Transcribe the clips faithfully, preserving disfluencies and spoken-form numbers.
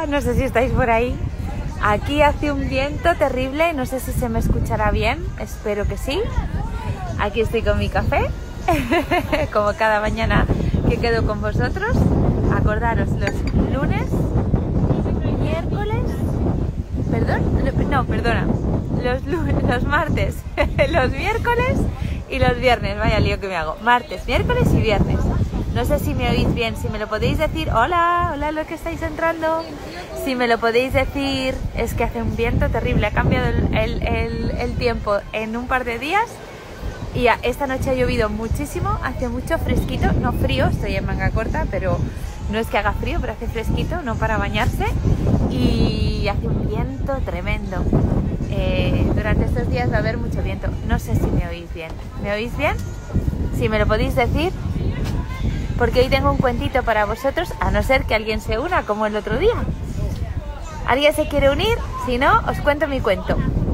no sé si estáis por ahí. Aquí hace un viento terrible, no sé si se me escuchará bien, espero que sí. Aquí estoy con mi café, como cada mañana que quedo con vosotros. Acordaros, los lunes, miércoles, perdón, no, perdona, los, lunes, los martes, los miércoles y los viernes, vaya lío que me hago, martes, miércoles y viernes. No sé si me oís bien, si me lo podéis decir, hola, hola los que estáis entrando, si me lo podéis decir, es que hace un viento terrible, ha cambiado el, el, el, el tiempo en un par de días y ya, esta noche ha llovido muchísimo, hace mucho fresquito, no frío, estoy en manga corta, pero no es que haga frío, pero hace fresquito, no para bañarse y hace un viento tremendo. Eh, durante estos días va a haber mucho viento, no sé si me oís bien, ¿me oís bien? Si me lo podéis decir. Porque hoy tengo un cuentito para vosotros, a no ser que alguien se una como el otro día. ¿Alguien se quiere unir? Si no, os cuento mi cuento.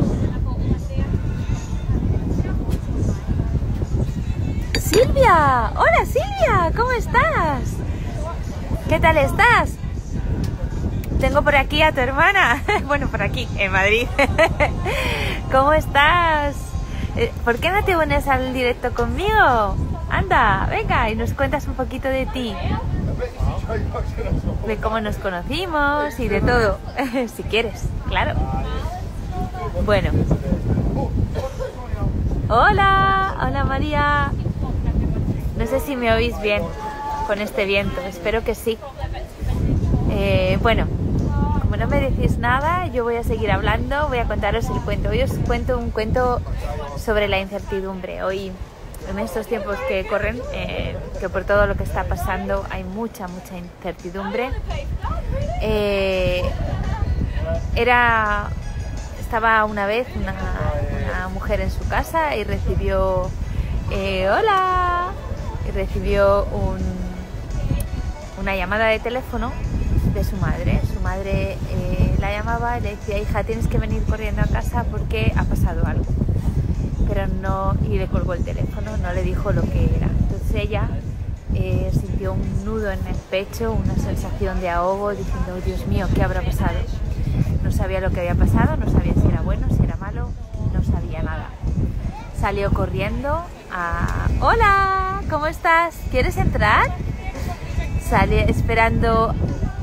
¡Silvia! ¡Hola Silvia! ¿Cómo estás? ¿Qué tal estás? Tengo por aquí a tu hermana. Bueno, por aquí, en Madrid. ¿Cómo estás? ¿Por qué no te unes al directo conmigo? Anda, venga, y nos cuentas un poquito de ti, de cómo nos conocimos y de todo, si quieres, claro. Bueno. Hola, hola María. No sé si me oís bien con este viento, espero que sí. Eh, bueno, como no me decís nada, yo voy a seguir hablando, voy a contaros el cuento. Hoy os cuento un cuento sobre la incertidumbre. Hoy, en estos tiempos que corren, eh, que por todo lo que está pasando hay mucha, mucha incertidumbre. Eh, era, estaba una vez una, una mujer en su casa y recibió, eh, hola, y recibió un, una llamada de teléfono de su madre. Su madre eh, la llamaba y le decía, hija, tienes que venir corriendo a casa porque ha pasado algo. Pero no, y le colgó el teléfono, no le dijo lo que era. Entonces ella eh, sintió un nudo en el pecho, una sensación de ahogo, diciendo, oh, Dios mío, ¿qué habrá pasado? No sabía lo que había pasado, no sabía si era bueno, si era malo, no sabía nada. Salió corriendo a... Hola, ¿cómo estás? ¿Quieres entrar? Sale esperando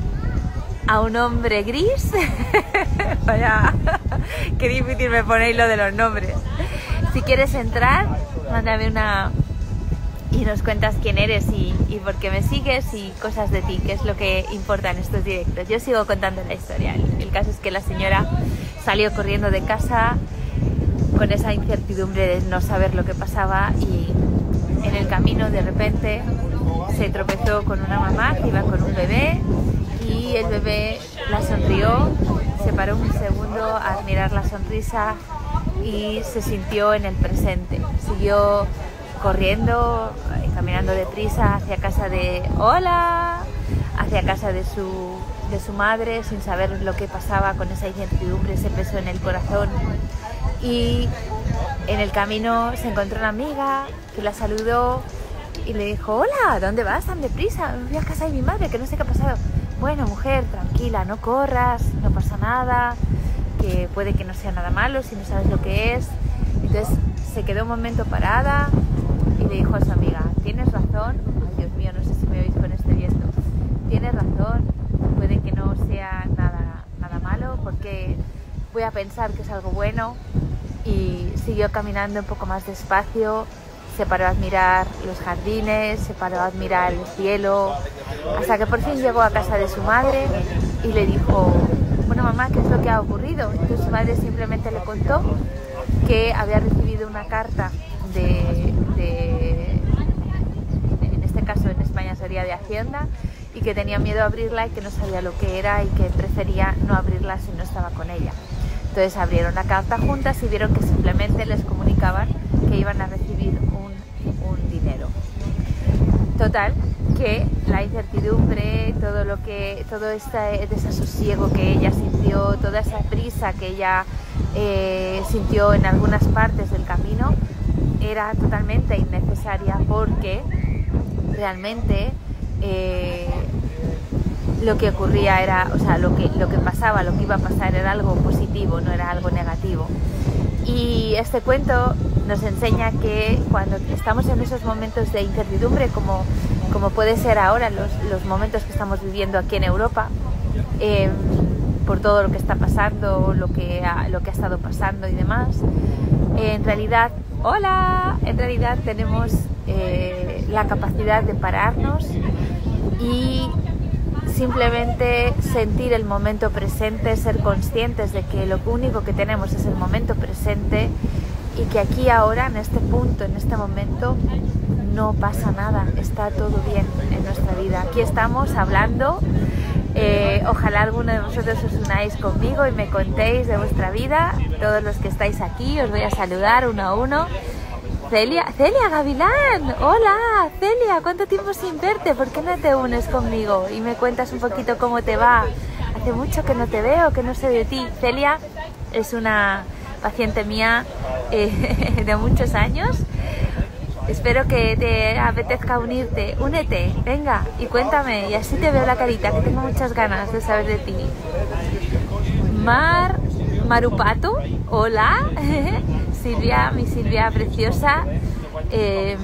a un hombre gris. Vaya, qué difícil me ponéis lo de los nombres. Si quieres entrar, mándame una y nos cuentas quién eres y, y por qué me sigues y cosas de ti, que es lo que importa en estos directos. Yo sigo contando la historia. El, el caso es que la señora salió corriendo de casa con esa incertidumbre de no saber lo que pasaba y en el camino de repente se tropezó con una mamá que iba con un bebé y el bebé la sonrió, se paró un segundo a admirar la sonrisa y se sintió en el presente. Siguió corriendo, caminando deprisa hacia casa de... ¡Hola! Hacia casa de su, de su madre, sin saber lo que pasaba, con esa incertidumbre, ese peso en el corazón. Y en el camino se encontró una amiga que la saludó y le dijo, hola, ¿dónde vas tan deprisa? Voy a casa de mi madre, que no sé qué ha pasado. Bueno, mujer, tranquila, no corras, no pasa nada, que puede que no sea nada malo si no sabes lo que es. Entonces se quedó un momento parada y le dijo a su amiga, tienes razón, ay Dios mío, no sé si me oís con este viento, tienes razón, puede que no sea nada, nada malo porque voy a pensar que es algo bueno. Y siguió caminando un poco más despacio, se paró a admirar los jardines, se paró a admirar el cielo, hasta que por fin llegó a casa de su madre y le dijo, bueno mamá, ¿qué es lo que ha ocurrido? Entonces su madre simplemente le contó que había recibido una carta de, de, en este caso en España sería de Hacienda, y que tenía miedo a abrirla y que no sabía lo que era y que prefería no abrirla si no estaba con ella. Entonces abrieron la carta juntas y vieron que simplemente les comunicaban que iban a recibir un, un dinero. Total, que la incertidumbre, todo lo que, todo este desasosiego que ella sintió, toda esa prisa que ella eh, sintió en algunas partes del camino, era totalmente innecesaria porque realmente eh, lo que ocurría era, o sea, lo que, lo que pasaba, lo que iba a pasar era algo positivo, no era algo negativo. Y este cuento nos enseña que cuando estamos en esos momentos de incertidumbre, como, como puede ser ahora los, los momentos que estamos viviendo aquí en Europa, eh, por todo lo que está pasando, lo que ha, lo que ha estado pasando y demás, eh, en realidad, hola, en realidad tenemos eh, la capacidad de pararnos y simplemente sentir el momento presente, ser conscientes de que lo único que tenemos es el momento presente y que aquí ahora, en este punto, en este momento, no pasa nada, está todo bien en nuestra vida. Aquí estamos hablando, eh, ojalá alguno de vosotros os unáis conmigo y me contéis de vuestra vida. Todos los que estáis aquí os voy a saludar uno a uno. Celia, Celia Gavilán, hola Celia, ¿cuánto tiempo sin verte? ¿Por qué no te unes conmigo y me cuentas un poquito cómo te va? Hace mucho que no te veo, que no sé de ti. Celia es una paciente mía eh, de muchos años. Espero que te apetezca unirte. Únete, venga, y cuéntame, y así te veo la carita, que tengo muchas ganas de saber de ti. Mar, Marupato, hola. Silvia, mi Silvia preciosa. eh,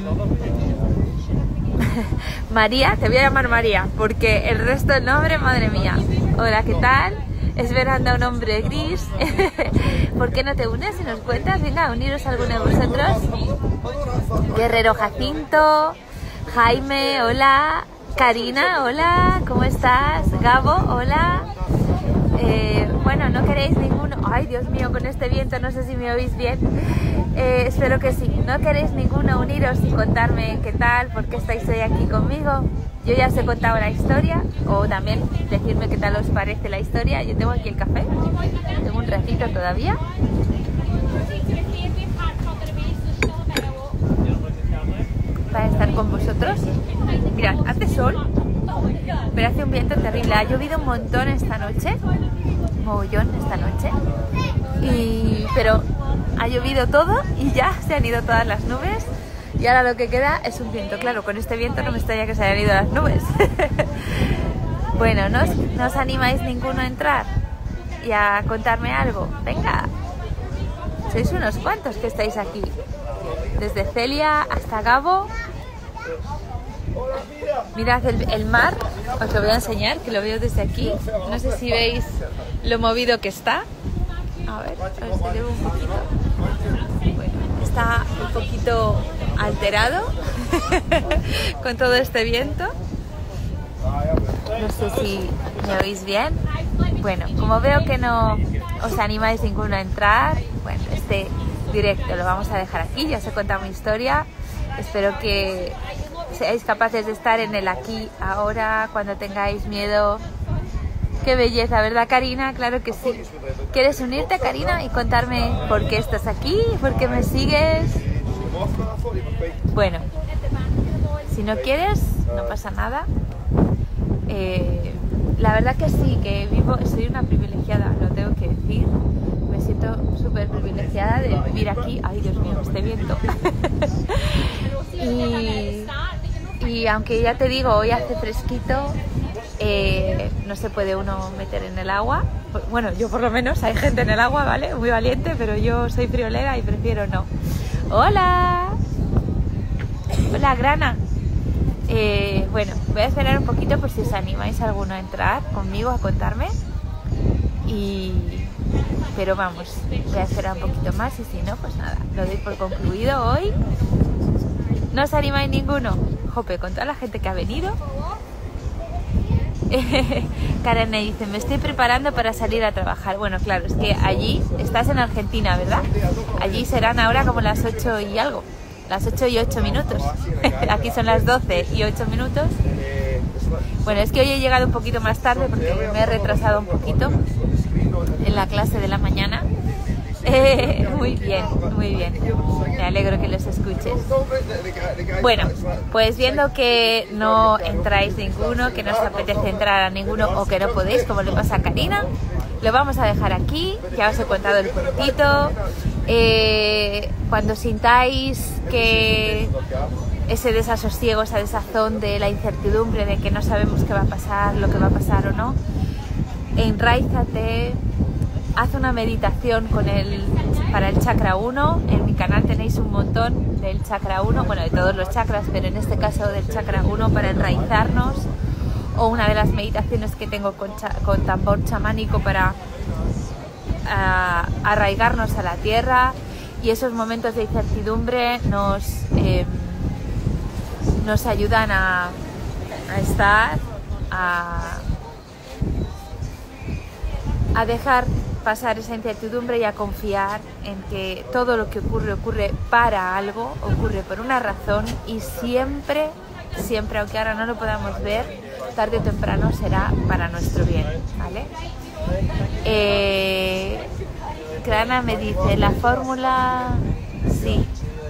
María, te voy a llamar María porque el resto del nombre, madre mía. Hola, ¿qué tal? Esperando a un hombre gris. ¿Por qué no te unes y nos cuentas? Venga, uniros a alguno de vosotros. Guerrero Jacinto, Jaime, hola. Karina, hola, ¿cómo estás? Gabo, hola. Eh, bueno, no queréis ninguno. Ay, Dios mío, con este viento no sé si me oís bien. Eh, espero que sí. No queréis ninguno uniros y contarme qué tal, por qué estáis hoy aquí conmigo. Yo ya os he contado la historia, o también decirme qué tal os parece la historia. Yo tengo aquí el café, tengo un ratito todavía. Para estar con vosotros. Mirad, hace sol, pero hace un viento terrible. Ha llovido un montón esta noche, mogollón esta noche, y, pero ha llovido todo y ya se han ido todas las nubes y ahora lo que queda es un viento. Claro, con este viento no me extraña que se hayan ido las nubes. Bueno, ¿no os, ¿no os animáis ninguno a entrar y a contarme algo? Venga, sois unos cuantos que estáis aquí, desde Celia hasta Gabo. Mirad el, el mar, os lo voy a enseñar, que lo veo desde aquí. No sé si veis lo movido que está. A ver, a ver si llevo un poquito. Bueno, está un poquito alterado con todo este viento. No sé si me oís bien. Bueno, como veo que no os animáis ninguno a entrar, bueno, este directo lo vamos a dejar aquí. Ya os he contado mi historia. Espero que seáis capaces de estar en el aquí, ahora, cuando tengáis miedo. Qué belleza, ¿verdad, Karina? Claro que sí. ¿Quieres unirte, Karina, y contarme por qué estás aquí? ¿Por qué me sigues? Bueno, si no quieres, no pasa nada. Eh, la verdad que sí, que vivo, soy una privilegiada, lo tengo que decir. Me siento súper privilegiada de vivir aquí. Ay, Dios mío, este viento. y... Y aunque ya te digo, hoy hace fresquito, eh, no se puede uno meter en el agua. Bueno, yo por lo menos, hay gente en el agua, ¿vale? Muy valiente, pero yo soy friolera y prefiero no. ¡Hola! Hola, Grana. Eh, bueno, voy a esperar un poquito por si os animáis alguno a entrar conmigo a contarme. Y... Pero vamos, voy a esperar un poquito más y si no, pues nada, lo doy por concluido hoy. ¿No os animáis ninguno? Jope, con toda la gente que ha venido. Karen me dice, me estoy preparando para salir a trabajar. Bueno, claro, es que allí, estás en Argentina, ¿verdad? Allí serán ahora como las ocho y algo. Las ocho y ocho minutos. Aquí son las doce y ocho minutos. Bueno, es que hoy he llegado un poquito más tarde porque me he retrasado un poquito en la clase de la mañana. Eh, muy bien, muy bien. Me alegro que los escuches. Bueno, pues viendo que no entráis ninguno, que no os apetece entrar a ninguno o que no podéis, como le pasa a Karina, lo vamos a dejar aquí. Ya os he contado el puntito. Eh, cuando sintáis que ese desasosiego, esa desazón de la incertidumbre, de que no sabemos qué va a pasar, lo que va a pasar o no. Enraízate, haz una meditación con el, para el chakra uno. En mi canal tenéis un montón del chakra uno, bueno, de todos los chakras, pero en este caso del chakra uno para enraizarnos, o una de las meditaciones que tengo con, con tambor chamánico para uh, arraigarnos a la tierra. Y esos momentos de incertidumbre nos, eh, nos ayudan a, a estar, a, a dejar pasar esa incertidumbre y a confiar en que todo lo que ocurre, ocurre para algo, ocurre por una razón, y siempre, siempre, aunque ahora no lo podamos ver, tarde o temprano será para nuestro bien, ¿vale? Eh, Crana me dice, la fórmula, sí.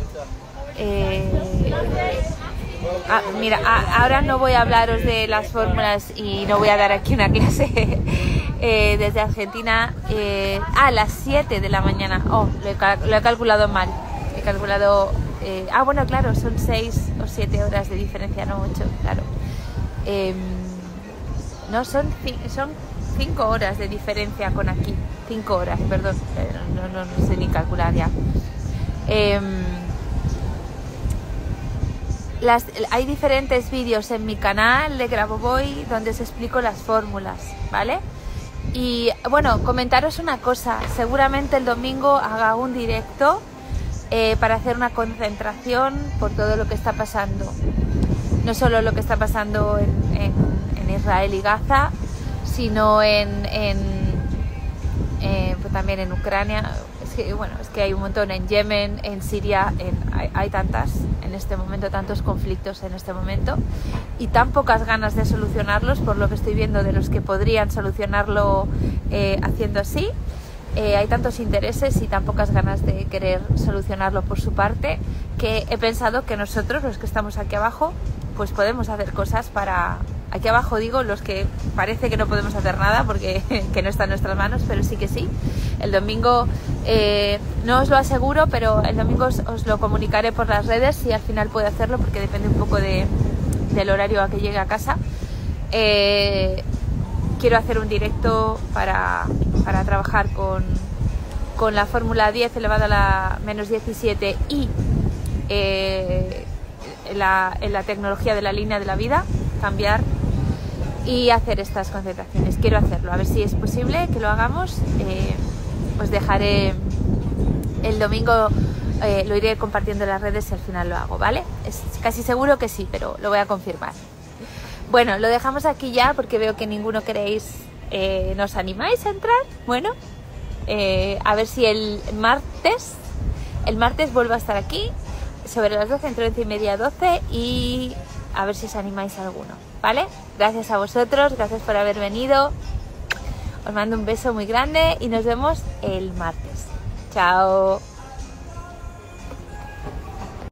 Eh, ah, mira, ah, ahora no voy a hablaros de las fórmulas y no voy a dar aquí una clase eh, desde Argentina. Eh, a las siete de la mañana. Oh, lo he, lo he calculado mal. He calculado... Eh, ah, bueno, claro, son seis o siete horas de diferencia, no ocho, claro. Eh, no, son, son cinco horas de diferencia con aquí. Cinco horas, perdón. No, no, no sé ni calcular ya. Eh, Las, hay diferentes vídeos en mi canal de Grabovoi donde os explico las fórmulas, ¿vale? Y bueno, comentaros una cosa, seguramente el domingo haga un directo eh, para hacer una concentración por todo lo que está pasando. No solo lo que está pasando en, en, en Israel y Gaza, sino en, en eh, pues también en Ucrania. Es que, bueno, es que hay un montón en Yemen, en Siria, en, hay, hay tantas en este momento, tantos conflictos en este momento, y tan pocas ganas de solucionarlos, por lo que estoy viendo de los que podrían solucionarlo eh, haciendo así. Eh, hay tantos intereses y tan pocas ganas de querer solucionarlo por su parte, que he pensado que nosotros, los que estamos aquí abajo, pues podemos hacer cosas para... Aquí abajo digo los que parece que no podemos hacer nada porque que no está en nuestras manos, pero sí que sí. El domingo, eh, no os lo aseguro, pero el domingo os, os lo comunicaré por las redes si al final puedo hacerlo, porque depende un poco de, del horario a que llegue a casa. Eh, quiero hacer un directo para, para trabajar con, con la fórmula diez elevada a la menos diecisiete y eh, la, en la tecnología de la línea de la vida, cambiar y hacer estas concentraciones. Quiero hacerlo, a ver si es posible que lo hagamos. Eh, os dejaré el domingo, eh, lo iré compartiendo en las redes si al final lo hago, ¿vale? Es casi seguro que sí, pero lo voy a confirmar. Bueno, lo dejamos aquí ya porque veo que ninguno queréis, eh, ¿nos animáis a entrar? Bueno, eh, a ver si el martes, el martes vuelvo a estar aquí sobre las doce, entre once y media, doce, y a ver si os animáis a alguno, ¿vale? Gracias a vosotros, gracias por haber venido. Os mando un beso muy grande y nos vemos el martes. Chao.